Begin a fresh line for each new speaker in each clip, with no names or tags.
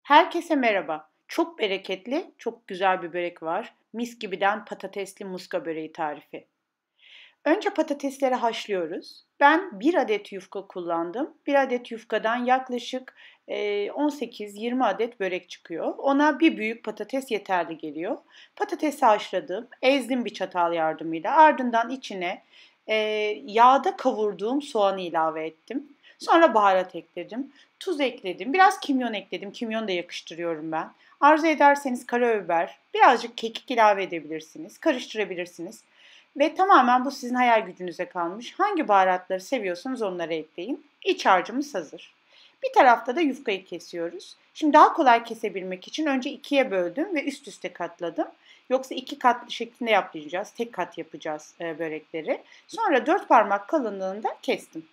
Herkese merhaba. Çok bereketli, çok güzel bir börek var. Mis gibiden patatesli muska böreği tarifi. Önce patatesleri haşlıyoruz. Ben bir adet yufka kullandım. Bir adet yufkadan yaklaşık 18-20 adet börek çıkıyor. Ona bir büyük patates yeterli geliyor. Patatesi haşladım, ezdim bir çatal yardımıyla. Ardından içine e, yağda kavurduğum soğanı ilave ettim. Sonra baharat ekledim, tuz ekledim, biraz kimyon ekledim. Kimyon da yakıştırıyorum ben. Arzu ederseniz karabiber, birazcık kekik ilave edebilirsiniz, karıştırabilirsiniz. Ve tamamen bu sizin hayal gücünüze kalmış. Hangi baharatları seviyorsanız onları ekleyin. İç harcımız hazır. Bir tarafta da yufkayı kesiyoruz. Şimdi daha kolay kesebilmek için önce ikiye böldüm ve üst üste katladım. Yoksa iki katlı şeklinde yapmayacağız. Tek kat yapacağız börekleri. Sonra dört parmak kalınlığında kestim.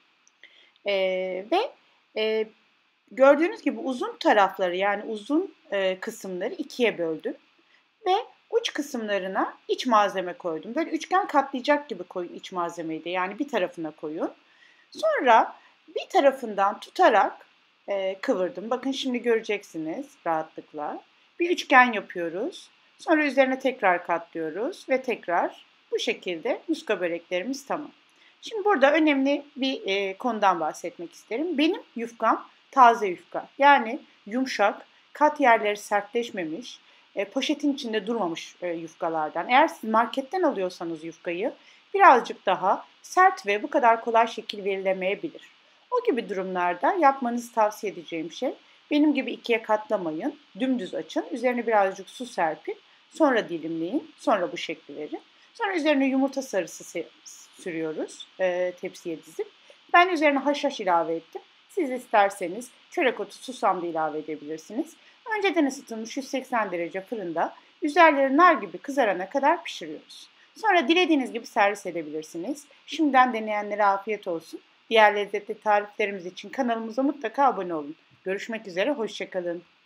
Ve e, gördüğünüz gibi uzun tarafları yani uzun kısımları ikiye böldüm. Ve uç kısımlarına iç malzeme koydum. Böyle üçgen katlayacak gibi koyun iç malzemeyi de. Yani bir tarafına koyun. Sonra bir tarafından tutarak kıvırdım. Bakın şimdi göreceksiniz rahatlıkla. Bir üçgen yapıyoruz. Sonra üzerine tekrar katlıyoruz ve tekrar bu şekilde muska böreklerimiz tamam. Şimdi burada önemli bir konudan bahsetmek isterim. Benim yufkam taze yufka. Yani yumuşak, kat yerleri sertleşmemiş, poşetin içinde durmamış yufkalardan. Eğer siz marketten alıyorsanız yufkayı birazcık daha sert ve bu kadar kolay şekil verilemeyebilir. O gibi durumlarda yapmanızı tavsiye edeceğim şey benim gibi ikiye katlamayın, dümdüz açın, üzerine birazcık su serpin, sonra dilimleyin, sonra bu şekli verin. Sonra üzerine yumurta sarısı sürüyoruz tepsiye dizip. Ben üzerine haşhaş ilave ettim. Siz isterseniz çörek otu, susam da ilave edebilirsiniz. Önceden ısıtılmış 180 derece fırında üzerleri nar gibi kızarana kadar pişiriyoruz. Sonra dilediğiniz gibi servis edebilirsiniz. Şimdiden deneyenlere afiyet olsun. Diğer lezzetli tariflerimiz için kanalımıza mutlaka abone olun. Görüşmek üzere, hoşça kalın.